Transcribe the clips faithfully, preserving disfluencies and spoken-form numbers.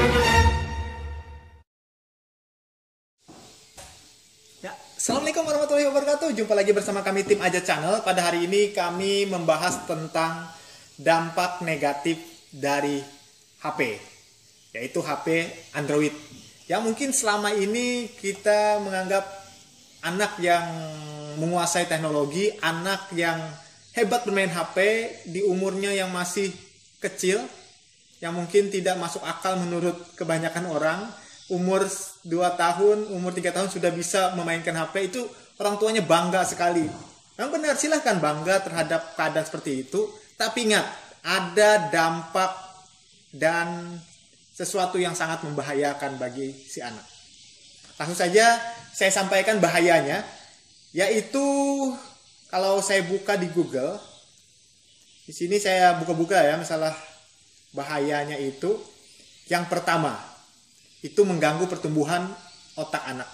Ya, Assalamualaikum warahmatullahi wabarakatuh. Jumpa lagi bersama kami tim Aja Channel. Pada hari ini kami membahas tentang dampak negatif dari H P, yaitu H P Android. Yang mungkin selama ini kita menganggap anak yang menguasai teknologi, anak yang hebat bermain H P di umurnya yang masih kecil, yang mungkin tidak masuk akal menurut kebanyakan orang. Umur dua tahun, umur tiga tahun sudah bisa memainkan H P, itu orang tuanya bangga sekali. Yang benar, silahkan bangga terhadap keadaan seperti itu. Tapi ingat, ada dampak dan sesuatu yang sangat membahayakan bagi si anak. Langsung saja saya sampaikan bahayanya, yaitu kalau saya buka di Google, di sini saya buka-buka ya, masalah bahayanya itu. Yang pertama, itu mengganggu pertumbuhan otak anak.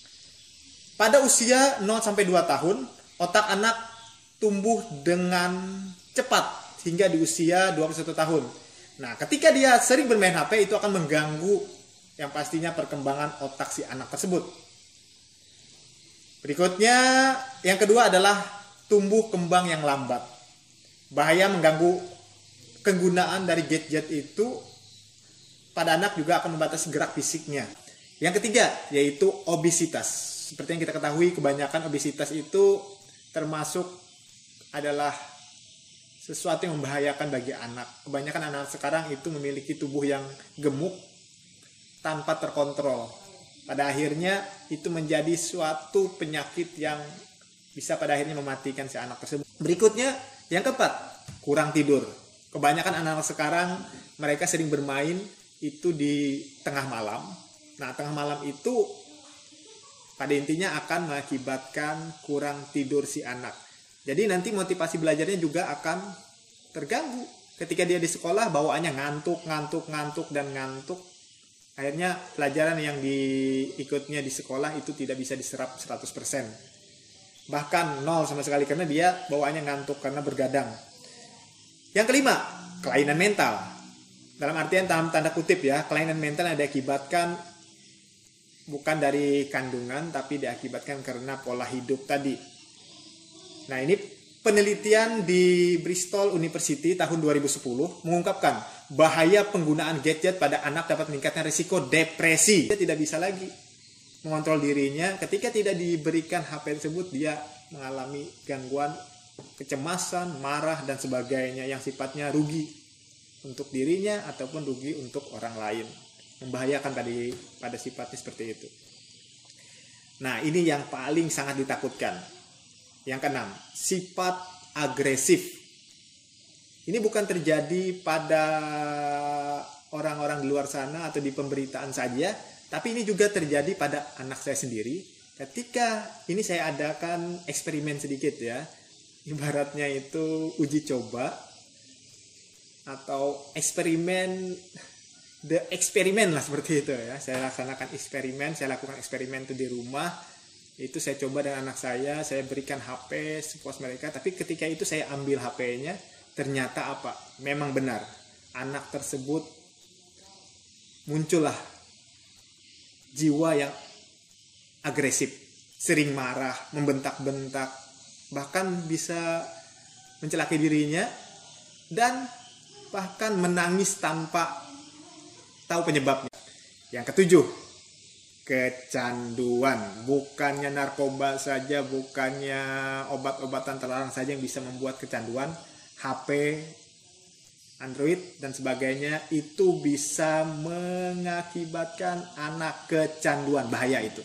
Pada usia nol sampai dua tahun, otak anak tumbuh dengan cepat hingga di usia dua puluh satu tahun. Nah, ketika dia sering bermain H P, itu akan mengganggu yang pastinya perkembangan otak si anak tersebut. Berikutnya, yang kedua adalah tumbuh kembang yang lambat. Bahaya mengganggu penggunaan dari gadget itu pada anak juga akan membatasi gerak fisiknya. Yang ketiga, yaitu obesitas. Seperti yang kita ketahui, kebanyakan obesitas itu termasuk adalah sesuatu yang membahayakan bagi anak. Kebanyakan anak sekarang itu memiliki tubuh yang gemuk tanpa terkontrol. Pada akhirnya itu menjadi suatu penyakit yang bisa pada akhirnya mematikan si anak tersebut. Berikutnya, yang keempat, kurang tidur. Kebanyakan anak-anak sekarang mereka sering bermain itu di tengah malam. Nah, tengah malam itu pada intinya akan mengakibatkan kurang tidur si anak. Jadi nanti motivasi belajarnya juga akan terganggu. Ketika dia di sekolah, bawaannya ngantuk, ngantuk, ngantuk, dan ngantuk. Akhirnya pelajaran yang diikutnya di sekolah itu tidak bisa diserap seratus persen. Bahkan nol sama sekali, karena dia bawaannya ngantuk karena bergadang. Yang kelima, kelainan mental. Dalam artian dalam tanda kutip ya, kelainan mental yang diakibatkan bukan dari kandungan, tapi diakibatkan karena pola hidup tadi. Nah, ini penelitian di Bristol University tahun dua ribu sepuluh mengungkapkan bahaya penggunaan gadget pada anak dapat meningkatkan risiko depresi. Dia tidak bisa lagi mengontrol dirinya. Ketika tidak diberikan H P tersebut, dia mengalami gangguan kecemasan, marah, dan sebagainya yang sifatnya rugi untuk dirinya ataupun rugi untuk orang lain. Membahayakan tadi pada sifatnya seperti itu. Nah, ini yang paling sangat ditakutkan. Yang keenam, sifat agresif. Ini bukan terjadi pada orang-orang di luar sana atau di pemberitaan saja, tapi ini juga terjadi pada anak saya sendiri. Ketika ini saya adakan eksperimen sedikit ya, ibaratnya itu uji coba atau eksperimen, the eksperimen lah seperti itu ya. Saya laksanakan eksperimen, saya lakukan eksperimen itu di rumah. Itu saya coba dengan anak saya, saya berikan H P sepuas mereka. Tapi ketika itu saya ambil H P-nya, ternyata apa? Memang benar, anak tersebut muncullah jiwa yang agresif, sering marah, membentak-bentak, bahkan bisa mencelakai dirinya, dan bahkan menangis tanpa tahu penyebabnya. Yang ketujuh, kecanduan. Bukannya narkoba saja, bukannya obat-obatan terlarang saja yang bisa membuat kecanduan. H P, Android, dan sebagainya itu bisa mengakibatkan anak kecanduan. Bahaya itu.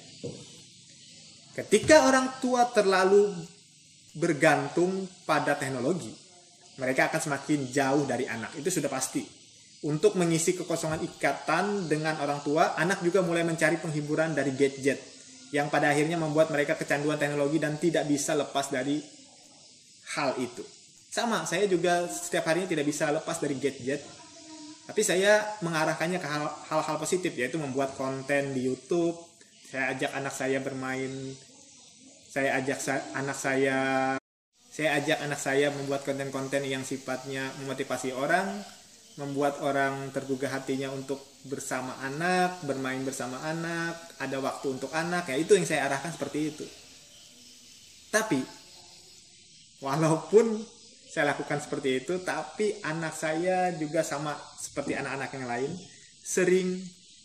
Ketika orang tua terlalu bergantung pada teknologi, mereka akan semakin jauh dari anak. Itu sudah pasti. Untuk mengisi kekosongan ikatan dengan orang tua, anak juga mulai mencari penghiburan dari gadget, yang pada akhirnya membuat mereka kecanduan teknologi dan tidak bisa lepas dari hal itu. Sama, saya juga setiap harinya tidak bisa lepas dari gadget, tapi saya mengarahkannya ke hal-hal positif, yaitu membuat konten di YouTube. Saya ajak anak saya bermain, saya ajak anak saya Saya ajak anak saya membuat konten-konten yang sifatnya memotivasi orang, membuat orang tergugah hatinya untuk bersama anak, bermain bersama anak, ada waktu untuk anak, ya itu yang saya arahkan seperti itu. Tapi walaupun saya lakukan seperti itu, tapi anak saya juga sama seperti anak-anak yang lain, sering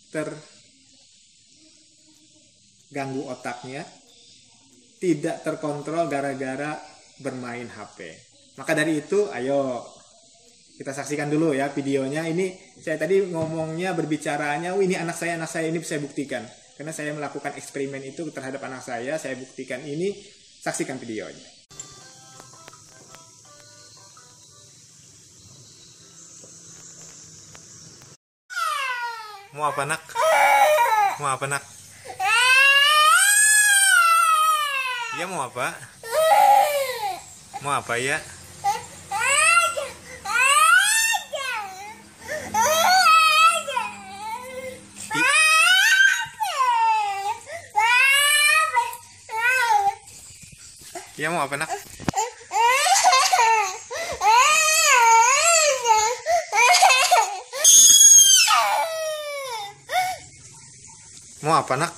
terganggu otaknya, tidak terkontrol gara-gara bermain H P. Maka dari itu, ayo kita saksikan dulu ya videonya. Ini saya tadi ngomongnya, berbicaranya, oh ini anak saya, anak saya, ini saya buktikan. Karena saya melakukan eksperimen itu terhadap anak saya, saya buktikan ini, saksikan videonya. Mau apa nak? Mau apa nak? Ya mau apa? Mau apa ya? Ya mau apa nak? Mau apa nak?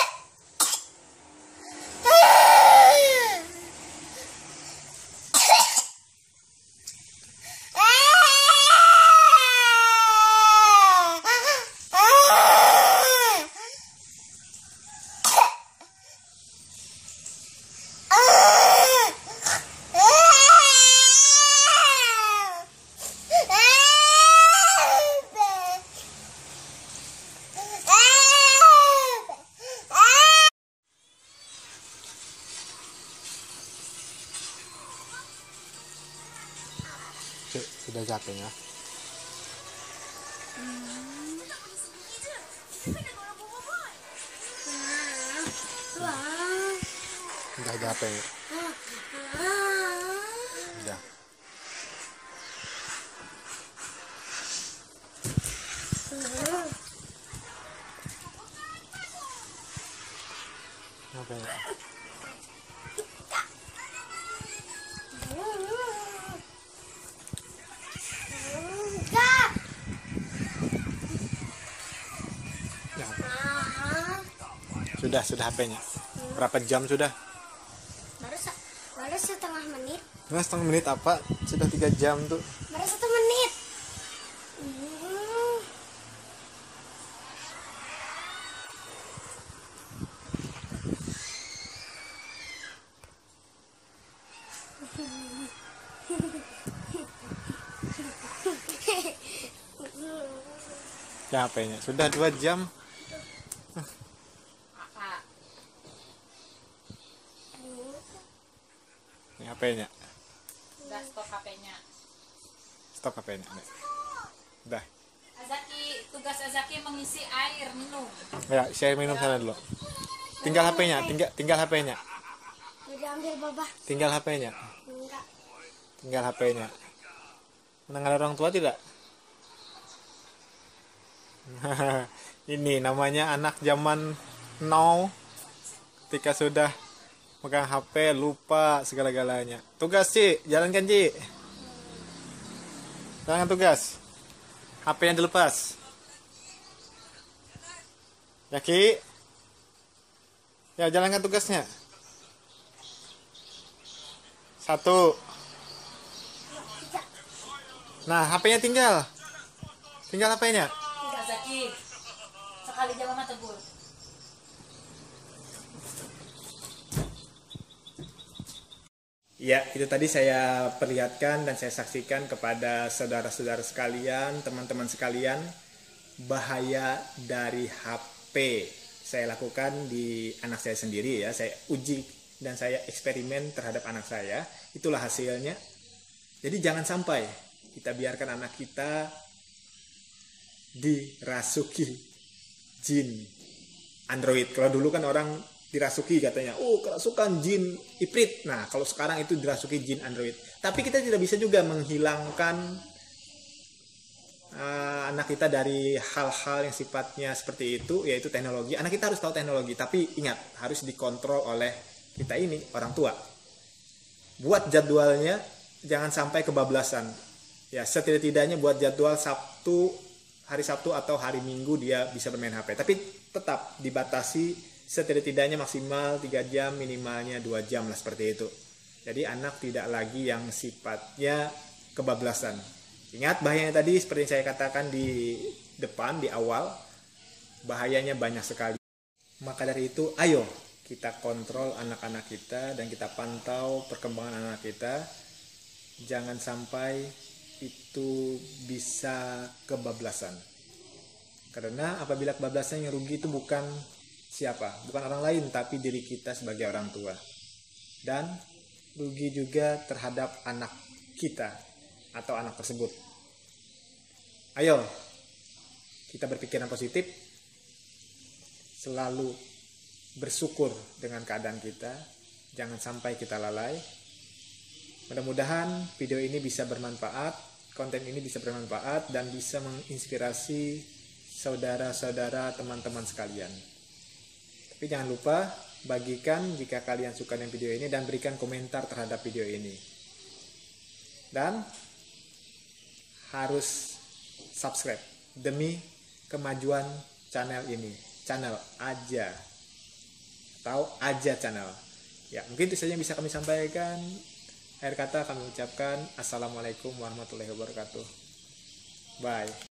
Sudah capeknya. Udah capek. Udah. Apa ya? Sudah, sudah H P-nya. Berapa jam sudah? Baru, baru setengah menit. Nah, setengah menit apa? Sudah tiga jam tuh. Baru satu menit. Hmm. Ya H P-nya. Sudah dua jam. Ini H P-nya. Udah stop H P-nya. Stop H P-nya. Udah. Azaki, tugas Azaki mengisi air minum. Ya, saya minum sana dulu. Tinggal H P-nya, tinggal tinggal H P-nya. Udah ambil babah. Tinggal H P-nya. Enggak. Tinggal H P-nya. Mendengar orang tua tidak? Ini namanya anak zaman now. Ketika sudah megang H P lupa segala-galanya. Tugas Ci, jalankan Ci. Jalankan tugas. H P-nya dilepas. Ya Ki. Ya jalankan tugasnya. Satu. Nah H P-nya tinggal. Tinggal H P-nya. Azaki, sekali aja mama tegur. Ya, itu tadi saya perlihatkan dan saya saksikan kepada saudara-saudara sekalian, teman-teman sekalian, bahaya dari H P. Saya lakukan di anak saya sendiri ya, saya uji dan saya eksperimen terhadap anak saya. Itulah hasilnya. Jadi jangan sampai kita biarkan anak kita dirasuki jin Android. Kalau dulu kan orang dirasuki katanya, oh kerasukan jin Ifrit. Nah kalau sekarang itu dirasuki jin Android. Tapi kita tidak bisa juga menghilangkan uh, anak kita dari hal-hal yang sifatnya seperti itu, yaitu teknologi. Anak kita harus tahu teknologi, tapi ingat harus dikontrol oleh kita ini orang tua. Buat jadwalnya jangan sampai kebablasan. Ya setidak-tidaknya buat jadwal Sabtu Sabtu, hari Sabtu atau hari Minggu dia bisa bermain H P. Tapi tetap dibatasi setidak-tidaknya maksimal tiga jam, minimalnya dua jam lah, seperti itu. Jadi anak tidak lagi yang sifatnya kebablasan. Ingat bahayanya tadi seperti yang saya katakan di depan, di awal, bahayanya banyak sekali. Maka dari itu, ayo kita kontrol anak-anak kita dan kita pantau perkembangan anak kita. Jangan sampai itu bisa kebablasan. Karena apabila kebablasan, yang rugi itu bukan siapa, bukan orang lain, tapi diri kita sebagai orang tua. Dan rugi juga terhadap anak kita atau anak tersebut. Ayo, kita berpikiran positif, selalu bersyukur dengan keadaan kita, jangan sampai kita lalai. Mudah-mudahan video ini bisa bermanfaat, konten ini bisa bermanfaat dan bisa menginspirasi saudara-saudara, teman-teman sekalian. Tapi jangan lupa bagikan jika kalian suka dengan video ini dan berikan komentar terhadap video ini. Dan harus subscribe demi kemajuan channel ini. Channel aja. Atau aja channel. Ya, mungkin itu saja yang bisa kami sampaikan. Akhir kata kami ucapkan Assalamualaikum warahmatullahi wabarakatuh. Bye.